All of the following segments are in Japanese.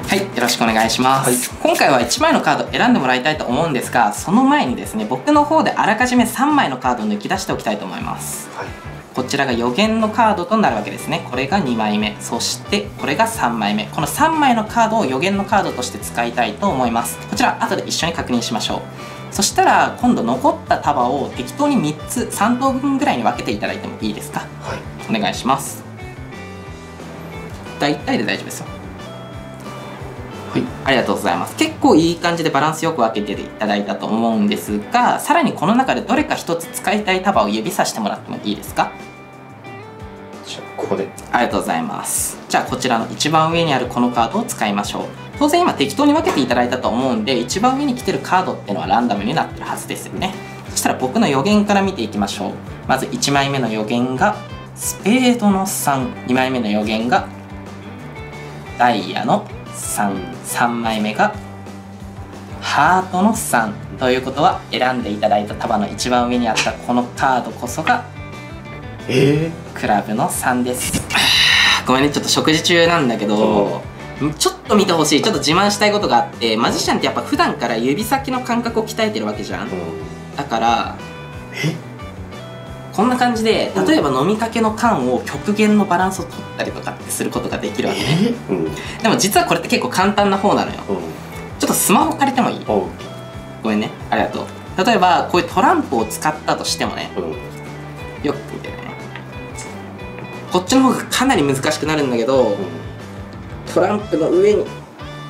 はい、よろしくお願いします。今回は1枚のカード選んでもらいたいと思うんですが、その前にですね、僕の方であらかじめ3枚のカードを抜き出しておきたいと思います。こちらが予言のカードとなるわけですね。これが2枚目、そしてこれが3枚目。この3枚のカードを予言のカードとして使いたいと思います。こちら後で一緒に確認しましょう。そしたら今度残った束を適当に3つ3等分ぐらいに分けていただいてもいいですか。お願いします。大体で大丈夫ですよ。はい、ありがとうございます。結構いい感じでバランスよく分けていただいたと思うんですが、さらにこの中でどれか1つ使いたい束を指さしてもらってもいいですか。 じゃあここで。 ありがとうございます。じゃあこちらの一番上にあるこのカードを使いましょう。当然今適当に分けていただいたと思うんで、一番上に来てるカードっていうのはランダムになってるはずですよね。そしたら僕の予言から見ていきましょう。まず1枚目の予言がスペードの3、2枚目の予言がダイヤの3、3枚目がハートの3ということは、選んでいただいた束の一番上にあったこのカードこそがクラブの3です。ごめんね、ちょっと食事中なんだけど、ちょっと見てほしい。ちょっと自慢したいことがあって、マジシャンってやっぱ普段から指先の感覚を鍛えてるわけじゃん。だからこんな感じで、例えば飲みかけの缶を極限のバランスを取ったりとかってすることができるわけね。でも実はこれって結構簡単な方なのよ。ちょっとスマホ借りてもいい？ごめんね、ありがとう。例えばこういうトランプを使ったとしてもね、よく見てね、こっちの方がかなり難しくなるんだけど、トランプの上にど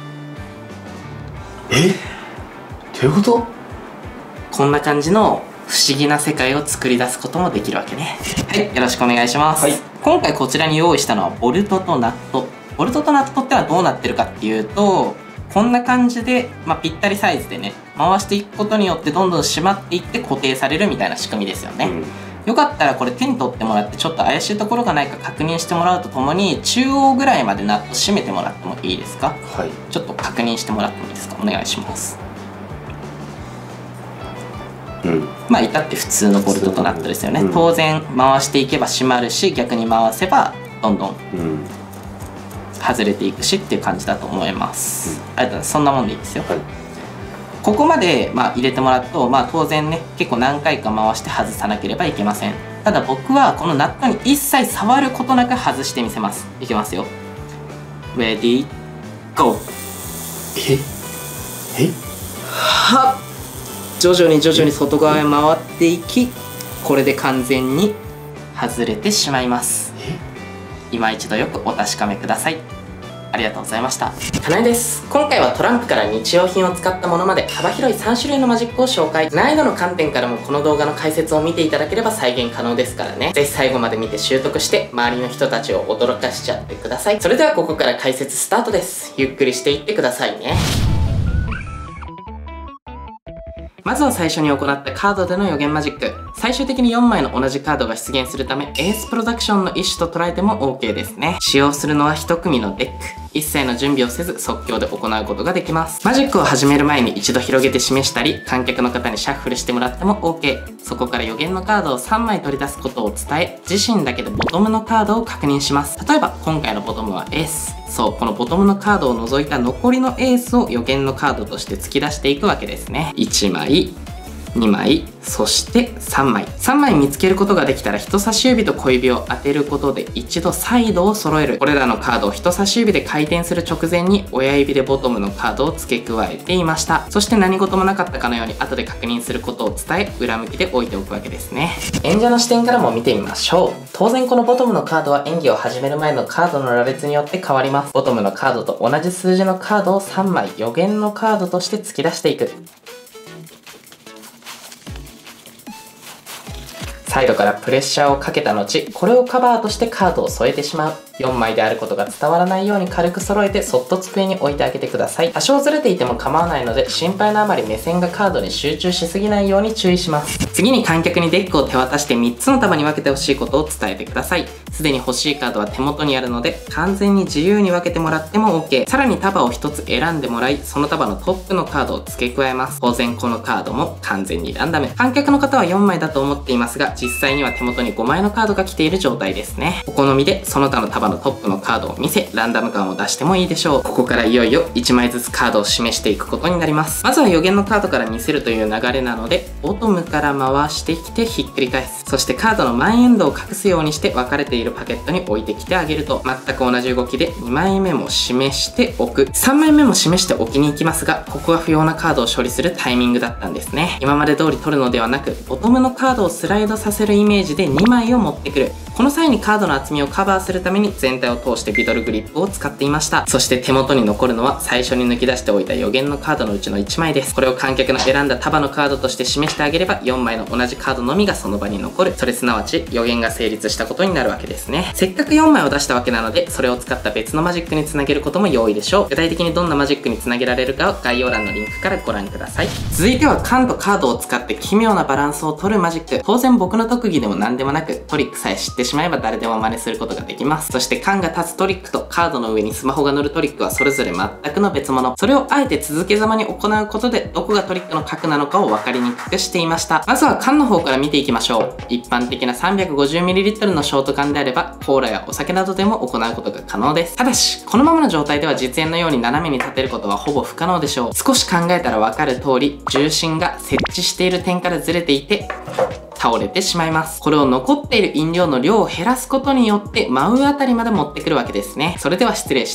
ういうこと？ こんな感じの不思議な世界を作り出すこともできるわけね。はい、よろしくお願いします。今回こちらに用意したのはボルトとナット。ボルトとナットってのはどうなってるかっていうと、こんな感じで、ぴったりサイズでね、回していくことによってどんどん締まっていって固定されるみたいな仕組みですよね。よかったらこれ手に取ってもらって、ちょっと怪しいところがないか確認してもらうとともに、中央ぐらいまでナット締めてもらってもいいですか。ちょっと確認してもらってもいいですか。お願いします。至って普通のボルトとナットですよね。当然回していけば締まるし、逆に回せばどんどん外れていくしっていう感じだと思います。ありがとうございます。そんなもんでいいですよ。ここまで入れてもらうと、当然ね、結構何回か回して外さなければいけません。ただ僕はこのナットに一切触ることなく外してみせます。いきますよ。レディーゴー。はっ、徐々に外側へ回っていき、これで完全に外れてしまいます。今一度よくお確かめください。ありがとうございました。かなえです。今回はトランプから日用品を使ったものまで幅広い3種類のマジックを紹介。難易度の観点からもこの動画の解説を見ていただければ再現可能ですからね。ぜひ最後まで見て習得して周りの人たちを驚かしちゃってください。それではここから解説スタートです。ゆっくりしていってくださいね。まずは最初に行ったカードでの予言マジック。最終的に4枚の同じカードが出現するため、エースプロダクションの一種と捉えても OK ですね。使用するのは1組のデック。一切の準備をせず即興で行うことができます。マジックを始める前に一度広げて示したり、観客の方にシャッフルしてもらっても OK。そこから予言のカードを3枚取り出すことを伝え、自身だけでボトムのカードを確認します。例えば今回のボトムはエース。そう、このボトムのカードを除いた残りのエースを予言のカードとして突き出していくわけですね。1枚、2枚、そして3枚。3枚見つけることができたら人差し指と小指を当てることで一度サイドを揃える。これらのカードを人差し指で回転する直前に親指でボトムのカードを付け加えていました。そして何事もなかったかのように後で確認することを伝え、裏向きで置いておくわけですね。演者の視点からも見てみましょう。当然このボトムのカードは演技を始める前のカードの羅列によって変わります。ボトムのカードと同じ数字のカードを3枚予言のカードとして突き出していく。サイドからプレッシャーをかけた後、これをカバーとしてカードを添えてしまう。4枚であることが伝わらないように軽く揃えてそっと机に置いてあげてください。多少ずれていても構わないので、心配のあまり目線がカードに集中しすぎないように注意します。次に観客にデックを手渡して3つの束に分けてほしいことを伝えてください。 すでに欲しいカードは手元にあるので、完全に自由に分けてもらっても OK。さらに束を1つ選んでもらい、その束のトップのカードを付け加えます。当然このカードも完全にランダム。観客の方は4枚だと思っていますが、実際には手元に5枚のカードが来ている状態ですね。お好みでその他の束のトップのカードを見せ、ランダム感を出してもいいでしょう。ここからいよいよ1枚ずつカードを示していくことになります。まずは予言のカードから見せるという流れなので、ボトムから回してきてひっくり返す。そしてカードの前エンドを隠すようにして分かれているパケットに置いてきてあげると、全く同じ動きで2枚目も示しておく。3枚目も示して置きに行きますが、ここは不要なカードを処理するタイミングだったんですね。今まで通り取るのではなく、ボトムのカードをスライドさせるイメージで2枚を持ってくる。この際にカードの厚みをカバーするために全体を通してビドルグリップを使っていました。そして手元に残るのは最初に抜き出しておいた予言のカードのうちの1枚です。これを観客の選んだ束のカードとして示してあげれば、4枚の同じカードのみがその場に残る。それすなわち予言が成立したことになるわけですね。せっかく4枚を出したわけなので、それを使った別のマジックにつなげることも容易でしょう。具体的にどんなマジックにつなげられるかを概要欄のリンクからご覧ください。続いては缶とカードを使って奇妙なバランスを取るマジック。当然僕の特技でも何でもなく、トリックさえ知ってしまえば誰でも真似することができます。そして缶が立つトリックとカードの上にスマホが乗るトリックはそれぞれ全くの別物。それをあえて続けざまに行うことで、どこがトリックの核なのかを分かりにくくしていました。まずは缶の方から見ていきましょう。一般的な 350ml のショート缶であれば、コーラやお酒などでも行うことが可能です。ただし、このままの状態では実演のように斜めに立てることはほぼ不可能でしょう。少し考えたら分かる通り、重心が設置している点からずれていて、倒れてしまいます。これを残っている飲料の量を減らすことによって真上あたりまで持ってくるわけですね。それでは失礼して。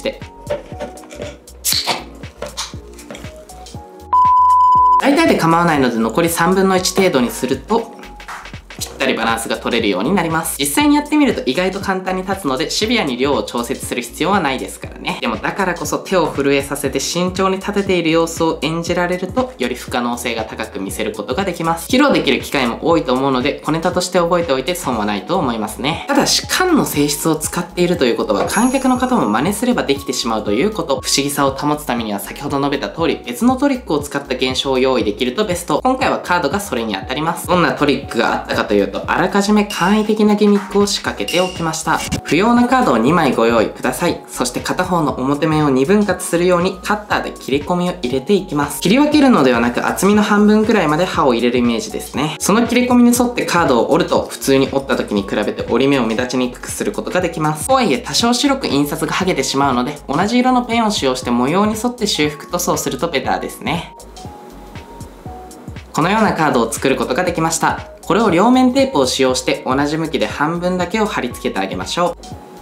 大体で構わないので残り3分の1程度にすると、ぴったりバランスが取れるようになります。実際にやってみると意外と簡単に立つので、シビアに量を調節する必要はないですからね。でもだからこそ手を震えさせて慎重に立てている様子を演じられると、より不可能性が高く見せることができます。披露できる機会も多いと思うので、小ネタとして覚えておいて損はないと思いますね。ただし、缶の性質を使っているということは、観客の方も真似すればできてしまうということ。不思議さを保つためには先ほど述べた通り、別のトリックを使った現象を用意できるとベスト。今回はカードがそれに当たります。どんなトリックがあったかというと、あらかじめ簡易的なギミックを仕掛けておきました。不要なカードを2枚ご用意ください。そして片方の表面を2分割するようにカッターで切り込みを入れていきます。切り分けるのではなく、厚みの半分くらいまで刃を入れるイメージですね。その切り込みに沿ってカードを折ると、普通に折った時に比べて折り目を目立ちにくくすることができます。とはいえ多少白く印刷が剥げてしまうので、同じ色のペンを使用して模様に沿って修復塗装するとベターですね。このようなカードを作ることができました。これを両面テープを使用して同じ向きで半分だけを貼り付けてあげましょ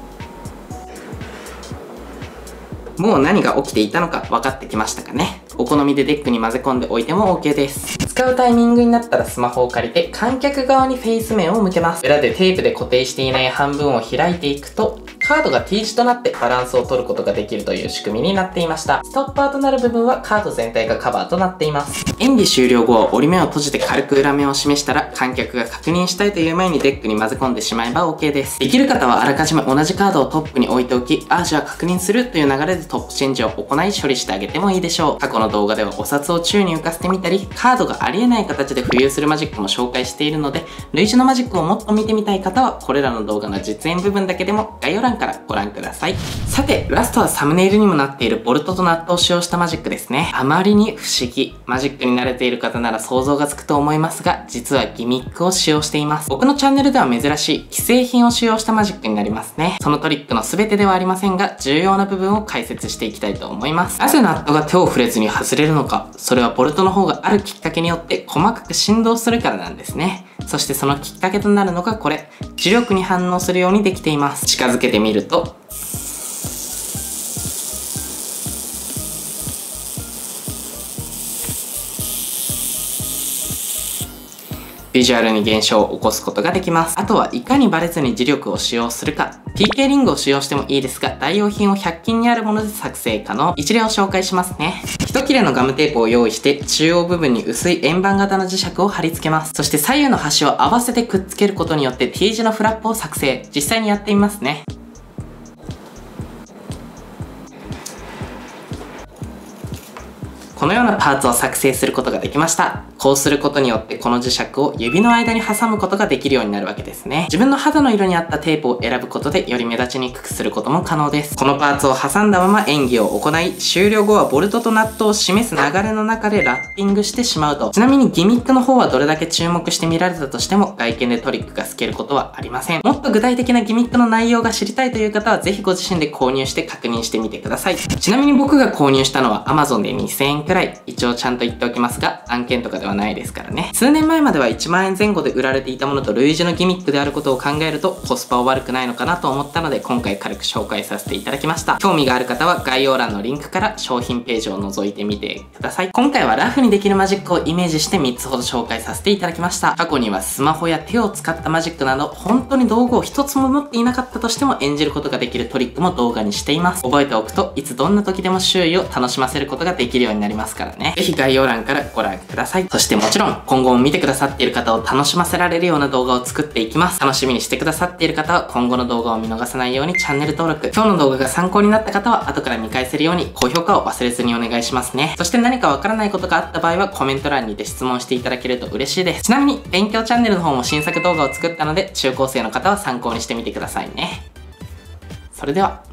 う。もう何が起きていたのか分かってきましたかね。お好みでデックに混ぜ込んでおいても OK です。使うタイミングになったらスマホを借りて観客側にフェイス面を向けます。裏でテープで固定していない半分を開いていくと、カードが T 字となってバランスを取ることができるという仕組みになっていました。ストッパーとなる部分はカード全体がカバーとなっています。演技終了後は折り目を閉じて軽く裏面を示したら、観客が確認したいという前にデックに混ぜ込んでしまえば OK です。できる方はあらかじめ同じカードをトップに置いておき、じゃあ確認するという流れでトップチェンジを行い処理してあげてもいいでしょう。過去の動画ではお札を宙に浮かせてみたり、カードがありえない形で浮遊するマジックも紹介しているので、類似のマジックをもっと見てみたい方は、これらの動画の実演部分だけでも概要欄からご覧ください。さて、ラストはサムネイルにもなっているボルトとナットを使用したマジックですね。あまりに不思議。マジックに慣れている方なら想像がつくと思いますが、実はギミックを使用しています。僕のチャンネルでは珍しい既製品を使用したマジックになりますね。そのトリックの全てではありませんが、重要な部分を解説していきたいと思います。なぜナットが手を触れずに外れるのか。それはボルトの方があるきっかけによって細かく振動するからなんですね。そしてそのきっかけとなるのがこれ。磁力に反応するようにできています。近づけてみると、ビジュアルに現象を起こすことができます。あとはいかにバレずに磁力を使用するか。PK リングを使用してもいいですが、代用品を100均にあるもので作成可能。一例を紹介しますね。一切れのガムテープを用意して、中央部分に薄い円盤型の磁石を貼り付けます。そして左右の端を合わせてくっつけることによって T 字のフラップを作成。実際にやってみますね。ここのようなパーツを作成することができました。こうすることによってこの磁石を指の間に挟むことができるようになるわけですね。自分の肌の色に合ったテープを選ぶことでより目立ちにくくすることも可能です。このパーツを挟んだまま演技を行い、終了後はボルトとナットを示す流れの中でラッピングしてしまうと。ちなみにギミックの方はどれだけ注目して見られたとしても外見でトリックが透けることはありません。もっと具体的なギミックの内容が知りたいという方はぜひご自身で購入して確認してみてください。ちなみに僕が購入したのは Amazon で2000円くらい。一応ちゃんと言っておきますが、案件とかではないですからね。数年前までは1万円前後で売られていたものと類似のギミックであることを考えるとコスパは悪くないのかなと思ったので今回軽く紹介させていただきました。興味がある方は概要欄のリンクから商品ページを覗いてみてください。今回はラフにできるマジックをイメージして3つほど紹介させていただきました。過去にはスマホや手を使ったマジックなど本当に道具を一つも持っていなかったとしても演じることができるトリックも動画にしています。覚えておくといつどんな時でも周囲を楽しませることができるようになりますからね。ぜひ概要欄からご覧ください。そしてもちろん今後も見てくださっている方を楽しませられるような動画を作っていきます。楽しみにしてくださっている方は今後の動画を見逃さないようにチャンネル登録、今日の動画が参考になった方は後から見返せるように高評価を忘れずにお願いしますね。そして何かわからないことがあった場合はコメント欄にて質問していただけると嬉しいです。ちなみに勉強チャンネルの方も新作動画を作ったので中高生の方は参考にしてみてくださいね。それでは。